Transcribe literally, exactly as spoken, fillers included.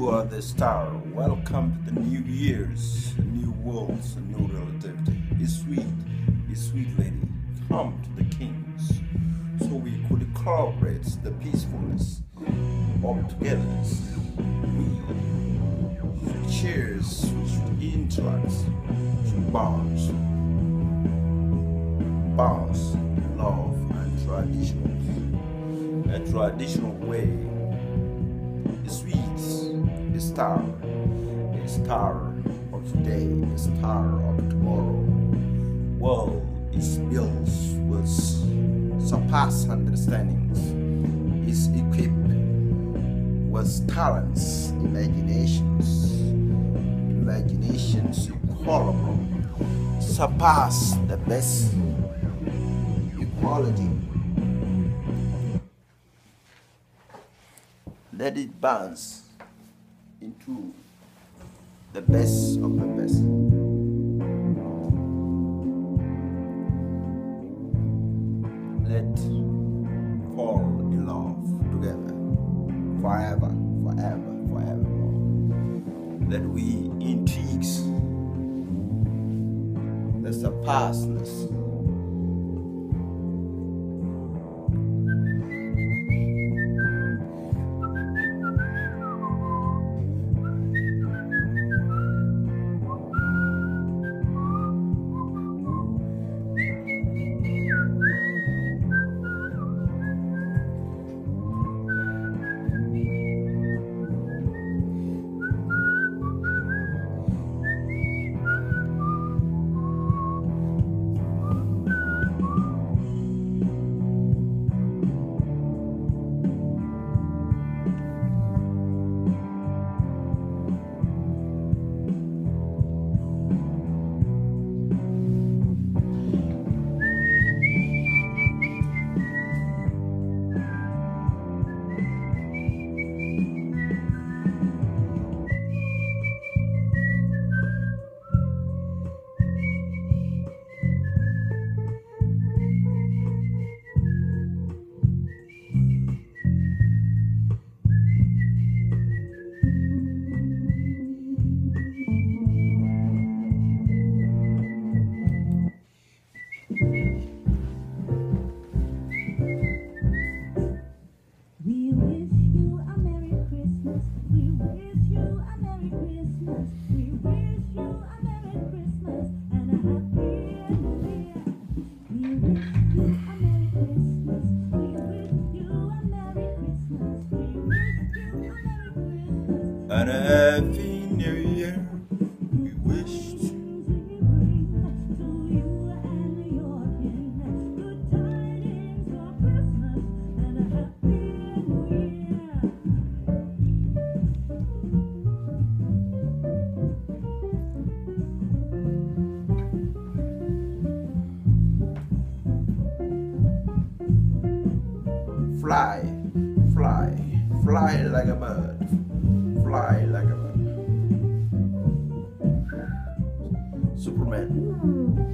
You are the star. Welcome to the new years, new worlds, a new relativity. It's sweet, it's sweet lady. Come to the kings, so we could collaborate the peacefulness of togetherness. We should cheers, we should interact, should bounce, bounce, love and traditional, a traditional way. It's sweet. A star, a star of today, a star of tomorrow. World is built with surpassed understandings, is equipped with talents, imaginations, imaginations equalable, surpass the best equality. Let it bounce into the best of the best. Let fall in love together forever, forever, forevermore. Let we intrigues the surpassedness. And a happy new year we wish to fly, fly, fly like a bird. Fly like a bird. Superman.